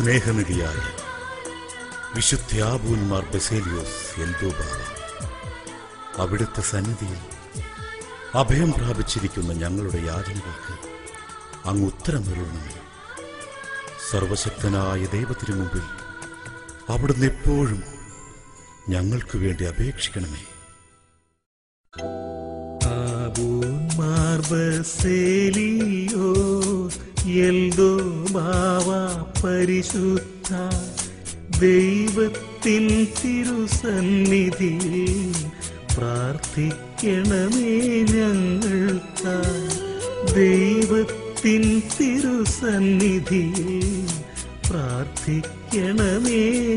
സ്നേഹനിധിയായ വിശുദ്ധാബൂന്മാർ ബസേലിയോസ് എൽദോബാവ, അവിടുത്തെ സന്നിധിയിൽ അഭയം പ്രാപിച്ചിരിക്കുന്ന ഞങ്ങളുടെ യാചനകൾക്ക് അങ്ങ് ഉത്തരമരുളണമേ. സർവശക്തനായ ദൈവത്തിനു മുമ്പിൽ അവിടുന്ന് എപ്പോഴും ഞങ്ങൾക്ക് വേണ്ടി അപേക്ഷിക്കണമേ. പരിശുദ്ധ ദൈവത്തിൻ തിരുസന്നിധിയിൽ പ്രാർത്ഥിക്കണമേ ഞങ്ങൾക്കായി. ദൈവത്തിൻ തിരുസന്നിധിയിൽ പ്രാർത്ഥിക്കണമേ